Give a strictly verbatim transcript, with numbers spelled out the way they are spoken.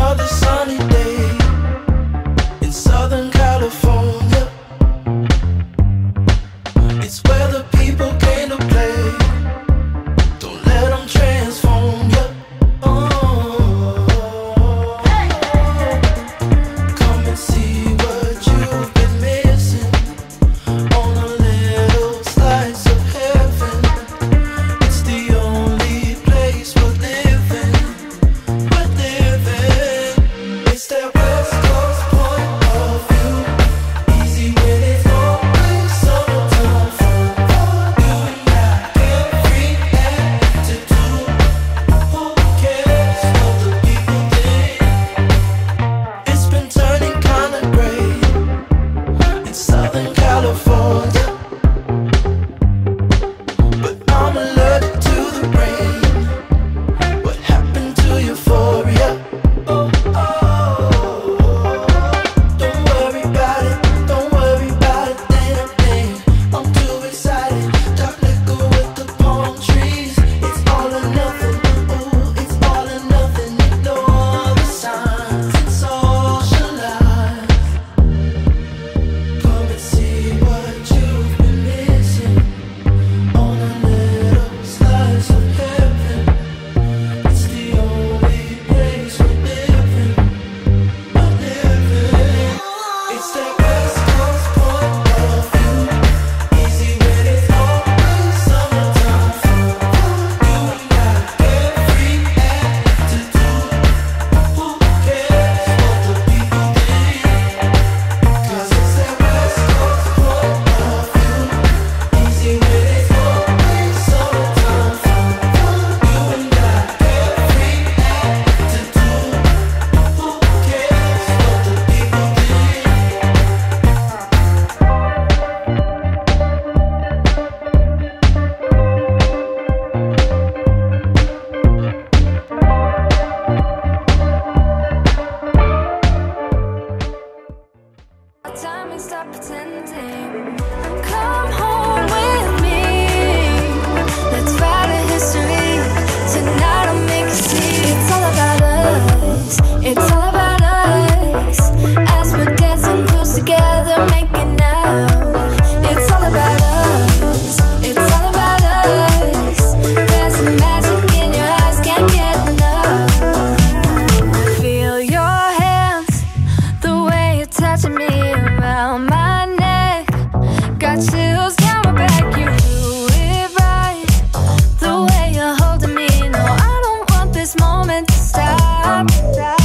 another sunny day in Southern California. It's where the people came to play. Don't let them transform you. Oh, come and see what you've been missing on a little slice of heaven. It's the only place we're living. We're living. It's that West Coast point of view. Easy when it's always summertime fun. You and I get free attitude. Who cares what the people think? It's been turning kinda gray in Southern California, but I'm allergic to the rain. What happened to euphoria? Oh, oh, don't worry about it, don't worry about it, damn thing. I'm too excited. Dark liquor with the palm trees. It's all or nothing. Ooh, it's all or nothing. Ignore the signs and socialize. Come and see what you've been missing on a little slice of heaven. It's the only place we're living. We're living. It's that West Coast point of view. Easy when it's always summertime fun. You and I get free attitude. Who cares what the people think? 'Cause it's that West Coast point of view. Easy when it's always summertime fun. You and I get free attitude. Who cares what the people think? Time and stop pretending. Come home with me. Let's write a history. Tonight I'll make you see. It's all about us. It's all about us. As we're dancing close together, making out. It's all about us. It's all about us. There's some magic in your eyes, can't get enough. Feel your hands, the way you're touching me around my neck. Got chills down my back, you do it right. The way you're holding me, no, I don't want this moment to stop.